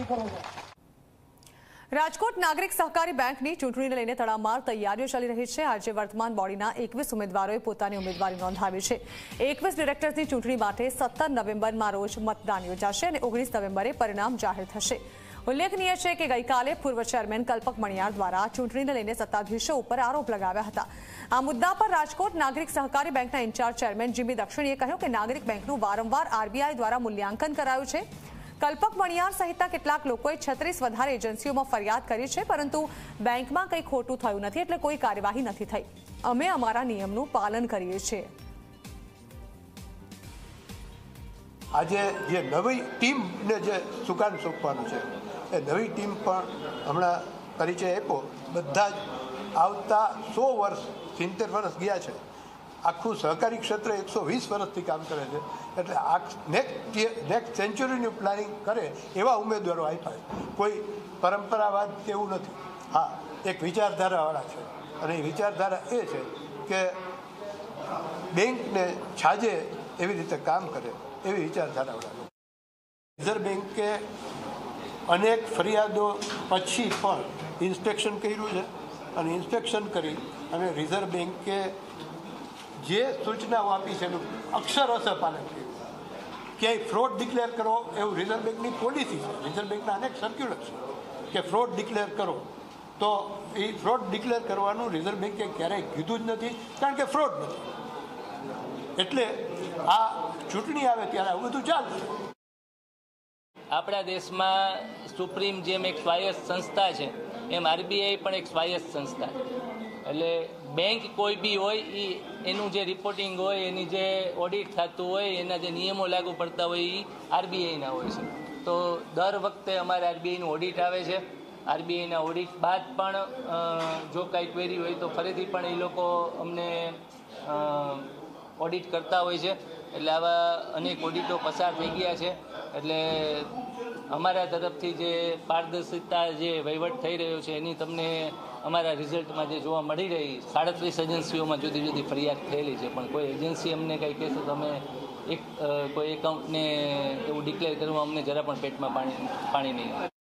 રાજકોટ નાગરિક સહકારી બેંકની ચૂંટણીને લઈને તડામાર તૈયારીઓ ચાલી રહી છે। આજે વર્તમાન બોડીના 21 ઉમેદવારોએ પોતાની ઉમેદવારી નોંધાવી છે। 21 ડિરેક્ટર્સની ચૂંટણી માટે 17 નવેમ્બરમાં રોજ મતદાન યોજાશે અને 19 નવેમ્બરે પરિણામ જાહેર થશે। ઉલ્લેખનીય છે કે ગઈકાલે પૂર્વ ચેરમેન કલ્પક મણિયાર દ્વારા ચૂંટણીને લઈને સત્તાધીશો ઉપર આરોપ લગાવ્યા હતા। આ મુદ્દા પર રાજકોટ નાગરિક સહકારી બેંકના ઇન્ચાર્જ ચેરમેન જીમી દક્ષિણીએ કહ્યું કે નાગરિક બેંકનું વારંવાર આરબીઆઈ દ્વારા મૂલ્યાંકન કરાયું છે। કલ્પક મણિયાર સહિતના કેટલાક લોકોએ 36 વધારે એજન્સીઓમાં ફરિયાદ કરી છે, પરંતુ બેંકમાં કંઈ ખોટું થયું નથી, એટલે કોઈ કાર્યવાહી નથી થઈ। અમે અમારા નિયમનું પાલન કરીએ છીએ। આજે જે નવી ટીમને જે સુકાન સોંપવાનું છે એ નવી ટીમ પણ હમણાં પરિચય આપ્યો। બધા જ આવતા 100 વર્ષ 70 વર્ષ ગયા છે। આખું સહકારી ક્ષેત્ર 120 વર્ષથી કામ કરે છે, એટલે આ નેક્સ્ટ સેન્ચુરીનું પ્લાનિંગ કરે એવા ઉમેદવારો આપ્યા છે। કોઈ પરંપરાવાદ કેવું નથી। હા, એક વિચારધારાવાળા છે, અને એ વિચારધારા એ છે કે બેંકને છાજે એવી રીતે કામ કરે એવી વિચારધારાવાળા। રિઝર્વ બેંકે અનેક ફરિયાદો પછી પણ ઇન્સ્પેક્શન કર્યું છે, અને ઇન્સ્પેક્શન કરી અને રિઝર્વ બેંકે જે સૂચનાઓ આપી છે એનું અક્ષરશઃ પાલન કર્યું। ક્યાંય ફ્રોડ ડિક્લેર કરો એવું રિઝર્વ બેંકની પોલિસી છે। રિઝર્વ બેંકના અનેક સર્ક્યુલર છે કે ફ્રોડ ડિક્લેર કરો, તો એ ફ્રોડ ડિક્લેર કરવાનું રિઝર્વ બેંકે ક્યારેય કીધું જ નથી, કારણ કે ફ્રોડ નથી। એટલે આ ચૂંટણી આવે ત્યારે આવું બધું ચાલશે। આપણા દેશમાં સુપ્રીમ જેમ એક સ્વાયત્ત સંસ્થા છે, એમ આરબીઆઈ પણ એક સ્વાયત્ત સંસ્થા છે। એટલે બેંક કોઈ બી હોય એનું જે રિપોર્ટિંગ હોય, એની જે ઓડિટ થતું હોય, એના જે નિયમો લાગુ પડતા હોય એ આરબીઆઈના હોય છે। તો દર વખતે અમારે આરબીઆઈનું ઓડિટ આવે છે। આરબીઆઈના ઓડિટ બાદ પણ જો કાંઈ ક્વેરી હોય તો ફરીથી પણ એ લોકો અમને ઓડિટ કરતા હોય છે। એટલે આવા અનેક ઓડિટો પસાર થઈ ગયા છે। એટલે અમારા તરફથી જે પારદર્શિતા જે વહીવટ થઈ રહ્યો છે એની તમને અમારા રિઝલ્ટમાં જે જોવા મળી રહી। 37 એજન્સીઓમાં જુદી જુદી ફરિયાદ થયેલી છે, પણ કોઈ એજન્સી અમને કંઈ કહેશે તો અમે કોઈ એકાઉન્ટને એવું ડિક્લેર કરવા અમને જરા પણ પેટમાં પાણી નહીં।